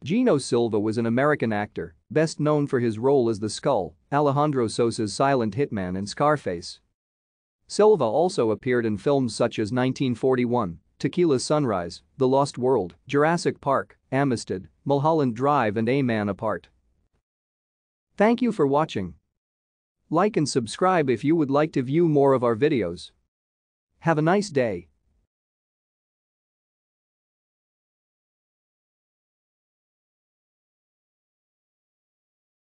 Geno Silva was an American actor, best known for his role as the Skull, Alejandro Sosa's silent hitman in Scarface. Silva also appeared in films such as 1941, Tequila Sunrise, The Lost World, Jurassic Park, Amistad, Mulholland Drive and A Man Apart. Thank you for watching. Like and subscribe if you would like to view more of our videos. Have a nice day.